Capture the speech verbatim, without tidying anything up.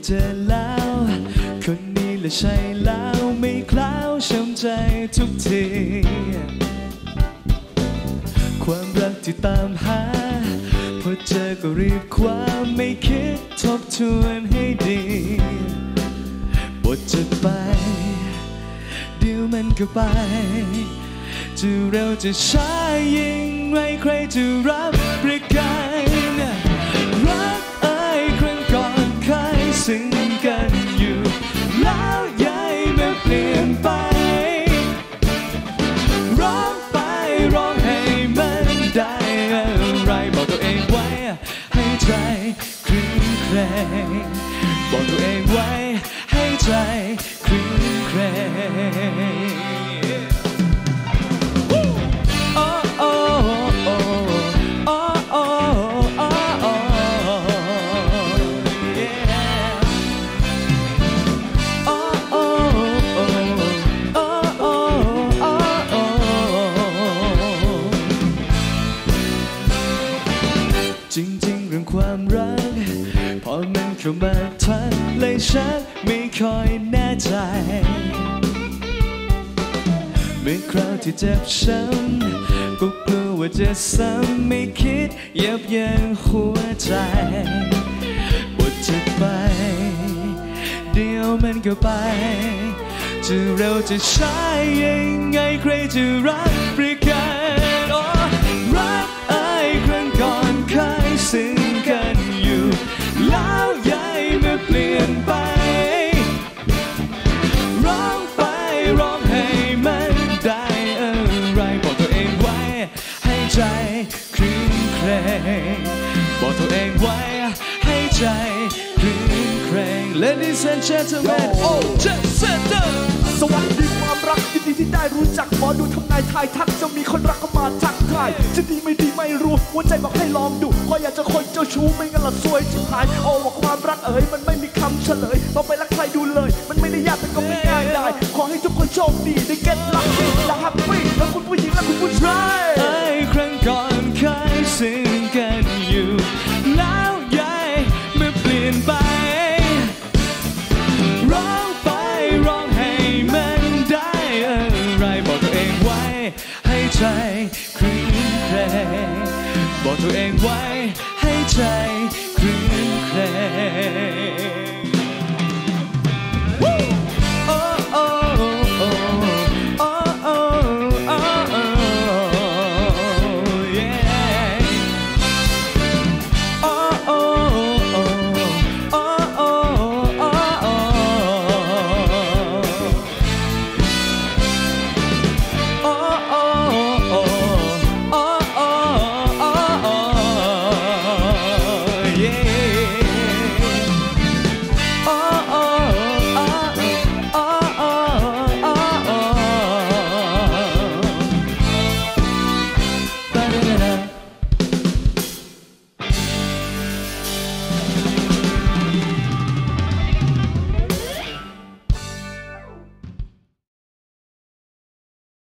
เจอแล้วคนนี้แหละใช่แล้วไม่คล้าวช้ำใจทุกทีความรักที่ตามหาพอเจอก็รีบคว้าไม่คิดทบทวนให้ดีบทจะไปเดี๋ยวมันก็ไปจะเร็วจะช้ายิ่งไรใครจะรับประกันรักเอ่ยครั้งก่อนเคยซึ้งกันอยู่แล้วย้ายมาเปลี่ยนไปร้องไปร้องให้มันได้อะไรบอกตัวเองไว้ให้ใจคลื่นเครงบอกตัวเองไว้ให้ใจคลื่นเครงจริงๆเรื่องความรักพอมันเข้ามาทักเลยชักไม่ค่อยแน่ใจเมื่อคราวที่เจ็บช้ำก็กลัวว่าจะซ้ำไม่คิดยับยั้งหัวใจบทจะไปเดี๋ยวมันก็ไปจะเร็วจะช้ายังไงใครจะรับประกันอ๋อรักเอ่ยครั้งก่อนเคยซึ้งกันอยู่แล้วย้ายมาเปลี่ยนไปร้องไปร้องให้มันได้อะไรบอกตัวเองไว้ให้ใจคลื่นเครงบอกตัวเองไว้ให้ใจคลื่นเครง Ladies and gentlemen oh just center สวัสดีความรักยินดีที่ได้รู้จักหมอดูทำนายทายทักจะมีคนรักเข้ามาทักทายจะดีไม่ดีไม่รู้หัวใจบอกให้ลองดูเพราะอยากจะคนเจ้าชู้ไม่งั้นละซวยชิบหายโอ้ว่าความรักเอ๋ยมันไม่มีคำเฉลยต้องไปรักใครดูเลยมันไม่ได้ยากแต่ก็ไม่ง่ายได้ขอให้ทุกคนโชคดีได้ get lucky และ happy และคุณผู้หญิงและคุณผู้ชายไอ้ครั้งก่อนเคยซึ้งกันอยู่แล้วย้ายมาเปลี่ยนไปร้องไปร้องให้มันได้อะไรบอกตัวเองไว้ให้ใจคลื่นเครงบอกตัวเองไว้ให้ใจ